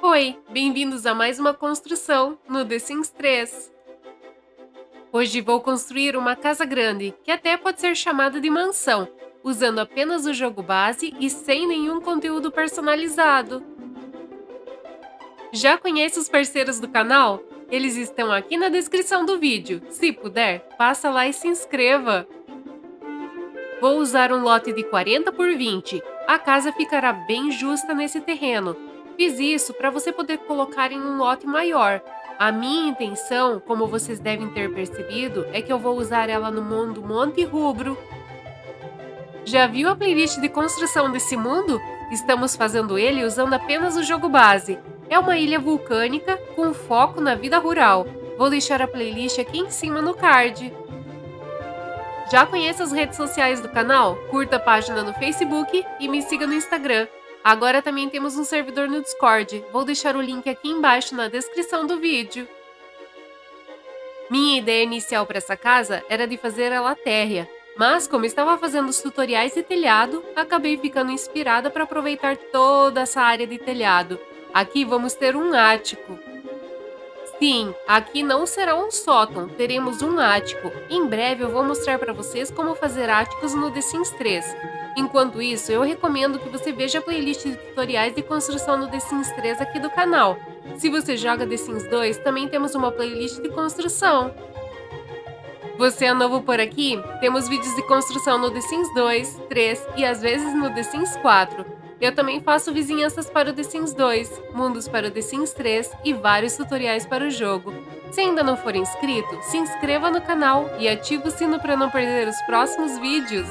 Oi, bem-vindos a mais uma construção no The Sims 3. Hoje vou construir uma casa grande, que até pode ser chamada de mansão, usando apenas o jogo base e sem nenhum conteúdo personalizado. Já conhece os parceiros do canal? Eles estão aqui na descrição do vídeo. Se puder, passa lá e se inscreva. Vou usar um lote de 40 por 20. A casa ficará bem justa nesse terreno. Fiz isso para você poder colocar em um lote maior. A minha intenção, como vocês devem ter percebido, é que eu vou usar ela no mundo Monte Rubro. Já viu a playlist de construção desse mundo? Estamos fazendo ele usando apenas o jogo base. É uma ilha vulcânica com foco na vida rural. Vou deixar a playlist aqui em cima no card. Já conhece as redes sociais do canal? Curta a página no Facebook e me siga no Instagram. Agora também temos um servidor no Discord. Vou deixar o link aqui embaixo na descrição do vídeo. Minha ideia inicial para essa casa era de fazer ela térrea, mas como estava fazendo os tutoriais de telhado, acabei ficando inspirada para aproveitar toda essa área de telhado. Aqui vamos ter um ático. Sim, aqui não será um sótão, teremos um ático. Em breve eu vou mostrar para vocês como fazer áticos no The Sims 3. Enquanto isso, eu recomendo que você veja a playlist de tutoriais de construção no The Sims 3 aqui do canal. Se você joga The Sims 2, também temos uma playlist de construção. Você é novo por aqui? Temos vídeos de construção no The Sims 2, 3 e às vezes no The Sims 4. Eu também faço vizinhanças para o The Sims 2, mundos para o The Sims 3 e vários tutoriais para o jogo. Se ainda não for inscrito, se inscreva no canal e ative o sino para não perder os próximos vídeos.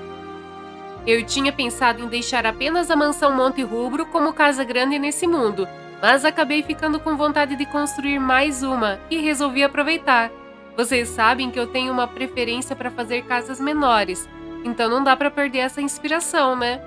Eu tinha pensado em deixar apenas a mansão Monte Rubro como casa grande nesse mundo, mas acabei ficando com vontade de construir mais uma e resolvi aproveitar. Vocês sabem que eu tenho uma preferência para fazer casas menores, então não dá para perder essa inspiração, né?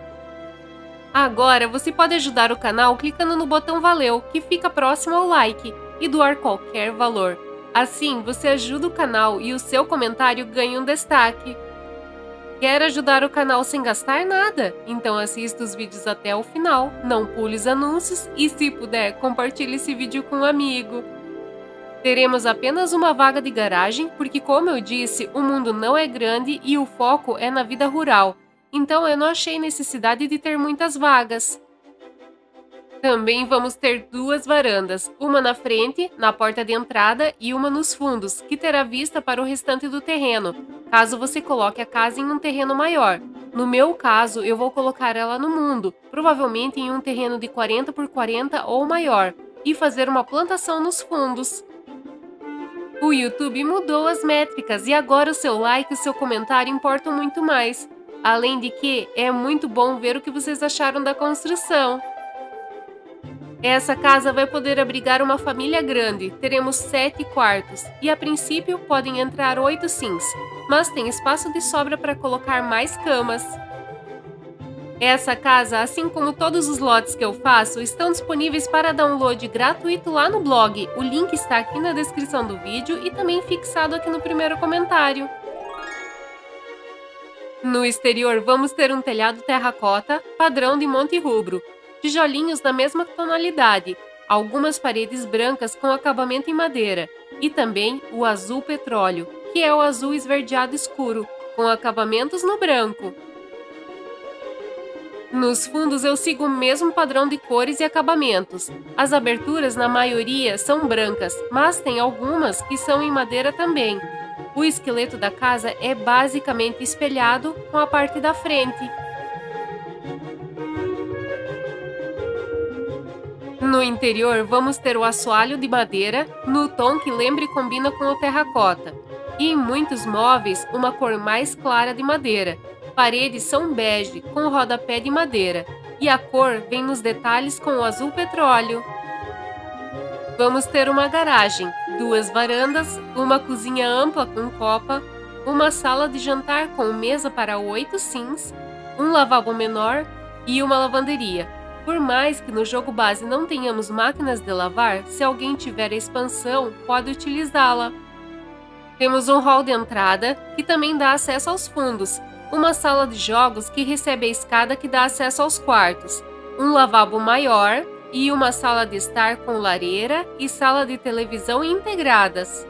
Agora você pode ajudar o canal clicando no botão Valeu, que fica próximo ao like, e doar qualquer valor. Assim, você ajuda o canal e o seu comentário ganha um destaque. Quer ajudar o canal sem gastar nada? Então assista os vídeos até o final, não pule os anúncios e, se puder, compartilhe esse vídeo com um amigo. Teremos apenas uma vaga de garagem, porque, como eu disse, o mundo não é grande e o foco é na vida rural. Então eu não achei necessidade de ter muitas vagas. Também vamos ter duas varandas, uma na frente, na porta de entrada, e uma nos fundos, que terá vista para o restante do terreno, caso você coloque a casa em um terreno maior. No meu caso, eu vou colocar ela no mundo, provavelmente em um terreno de 40 por 40 ou maior, e fazer uma plantação nos fundos. O YouTube mudou as métricas e agora o seu like e o seu comentário importam muito mais. Além de que, é muito bom ver o que vocês acharam da construção. Essa casa vai poder abrigar uma família grande, teremos 7 quartos, e a princípio podem entrar 8 sims, mas tem espaço de sobra para colocar mais camas. Essa casa, assim como todos os lotes que eu faço, estão disponíveis para download gratuito lá no blog. O link está aqui na descrição do vídeo e também fixado aqui no primeiro comentário. No exterior, vamos ter um telhado terracota, padrão de Monte Rubro, tijolinhos da mesma tonalidade, algumas paredes brancas com acabamento em madeira, e também o azul petróleo, que é o azul esverdeado escuro, com acabamentos no branco. Nos fundos eu sigo o mesmo padrão de cores e acabamentos. As aberturas, na maioria, são brancas, mas tem algumas que são em madeira também. O esqueleto da casa é basicamente espelhado com a parte da frente. No interior, vamos ter o assoalho de madeira, no tom que lembra e combina com o terracota. E em muitos móveis, uma cor mais clara de madeira. Paredes são bege, com rodapé de madeira. E a cor vem nos detalhes com o azul petróleo. Vamos ter uma garagem, 2 varandas, uma cozinha ampla com copa, uma sala de jantar com mesa para 8 sims, um lavabo menor e uma lavanderia. Por mais que no jogo base não tenhamos máquinas de lavar, se alguém tiver a expansão, pode utilizá-la. Temos um hall de entrada, que também dá acesso aos fundos, uma sala de jogos que recebe a escada que dá acesso aos quartos, um lavabo maior, e uma sala de estar com lareira e sala de televisão integradas.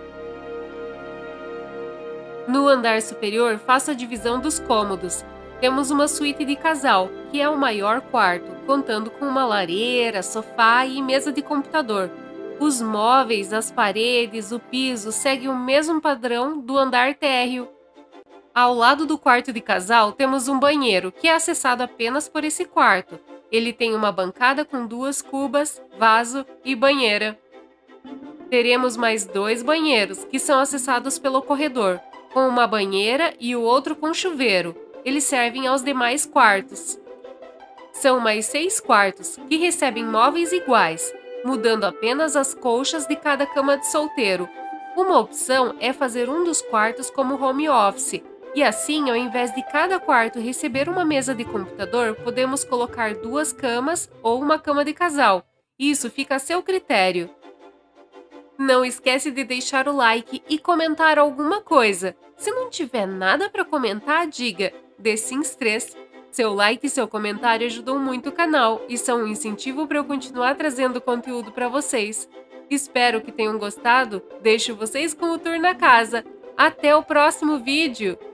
No andar superior, faço a divisão dos cômodos. Temos uma suíte de casal, que é o maior quarto, contando com uma lareira, sofá e mesa de computador. Os móveis, as paredes, o piso seguem o mesmo padrão do andar térreo. Ao lado do quarto de casal, temos um banheiro, que é acessado apenas por esse quarto. Ele tem uma bancada com 2 cubas, vaso e banheira. Teremos mais 2 banheiros, que são acessados pelo corredor, com uma banheira e o outro com chuveiro. Eles servem aos demais quartos. São mais 6 quartos, que recebem móveis iguais, mudando apenas as colchas de cada cama de solteiro. Uma opção é fazer um dos quartos como home office, e assim, ao invés de cada quarto receber uma mesa de computador, podemos colocar 2 camas ou uma cama de casal. Isso fica a seu critério. Não esquece de deixar o like e comentar alguma coisa. Se não tiver nada para comentar, diga The Sims 3. Seu like e seu comentário ajudam muito o canal e são um incentivo para eu continuar trazendo conteúdo para vocês. Espero que tenham gostado. Deixo vocês com o tour na casa. Até o próximo vídeo!